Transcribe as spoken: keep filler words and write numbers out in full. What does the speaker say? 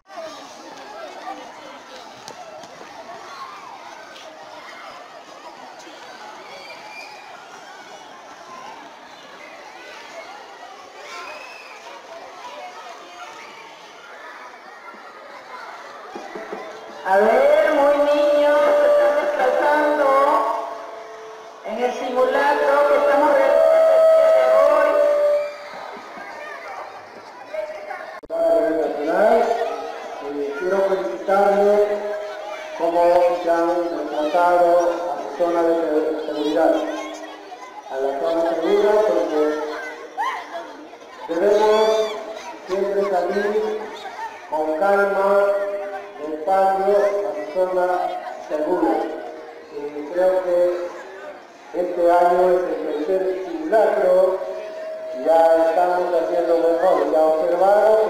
A ver, muy niños, se están desplazando en el simulacro que estamos realizando el día de hoy. Nacional, eh, quiero felicitarles como se han desplazado a su zona de seguridad, a la zona segura, porque debemos siempre salir con calma, despacio, a su zona segura. Y creo que este año es el tercer simulacro, ya estamos haciendo mejor. Ya observaron